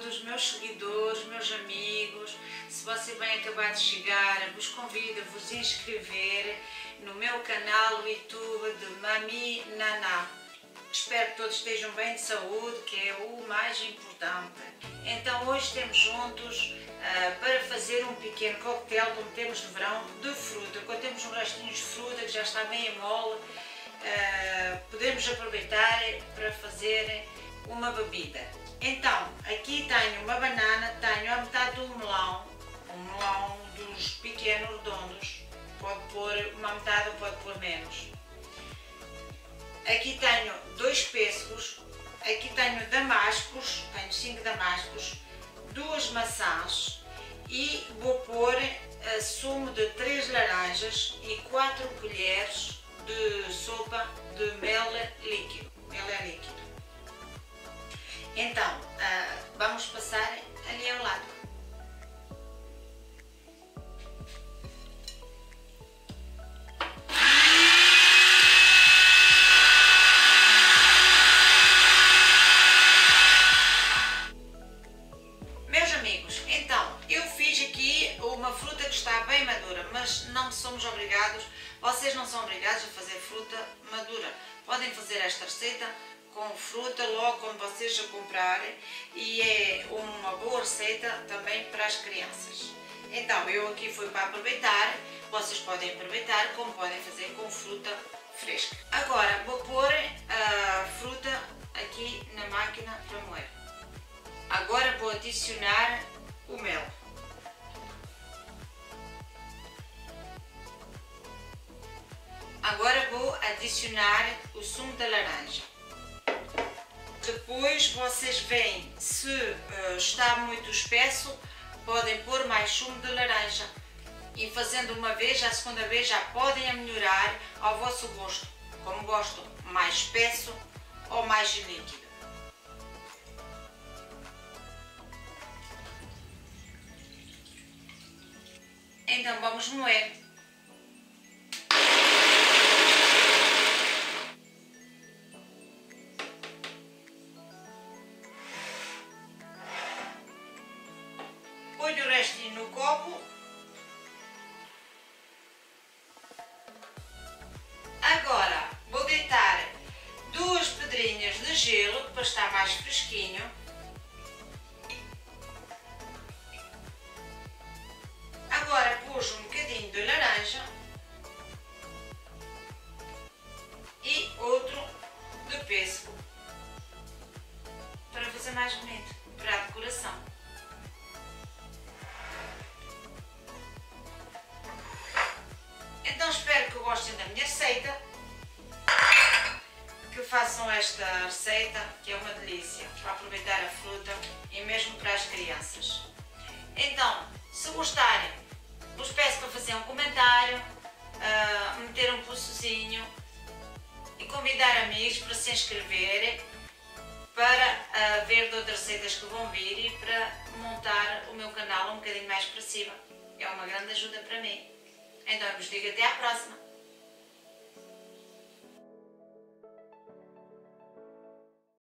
todos, meus seguidores, meus amigos. Se você bem acabar de chegar, vos convido a vos inscrever no meu canal do YouTube de Mami Naná. Espero que todos estejam bem de saúde, que é o mais importante. Então hoje estamos juntos para fazer um pequeno coquetel, como temos no verão, de fruta. Quando temos um restinho de fruta que já está meio mole, podemos aproveitar para fazer uma bebida. Então, aqui tenho uma banana, tenho a metade do melão, um melão dos pequenos redondos, pode pôr uma metade ou pode pôr menos. Aqui tenho 2 pêssegos, aqui tenho damascos, tenho 5 damascos, 2 maçãs e vou pôr sumo de 3 laranjas e 4 colheres de sopa de mel líquido. Então, vamos passar ali ao lado. Meus amigos, então, eu fiz aqui uma fruta que está bem madura, mas não somos obrigados, vocês não são obrigados a fazer fruta madura. Podem fazer esta receita com fruta logo quando vocês a comprarem e é uma boa receita também para as crianças. Então eu aqui fui para aproveitar, vocês podem aproveitar como podem fazer com fruta fresca. Agora vou pôr a fruta aqui na máquina para moer. Agora vou adicionar o mel. Agora vou adicionar o sumo da laranja. Depois vocês veem se está muito espesso, podem pôr mais sumo de laranja. E fazendo uma vez, a segunda vez já podem melhorar ao vosso gosto. Como gostam, mais espesso ou mais líquido. Então vamos moer. Ponho o restinho no copo. Agora vou deitar 2 pedrinhas de gelo para estar mais fresquinho. Agora pus um bocadinho de laranja e outro de pêssego para fazer mais bonito, para a decoração. Então espero que gostem da minha receita, que façam esta receita, que é uma delícia, para aproveitar a fruta e mesmo para as crianças. Então, se gostarem, vos peço para fazer um comentário, meter um pulsozinho e convidar amigos para se inscreverem para ver de outras receitas que vão vir e para montar o meu canal um bocadinho mais para cima. É uma grande ajuda para mim. Então eu vos digo até à próxima.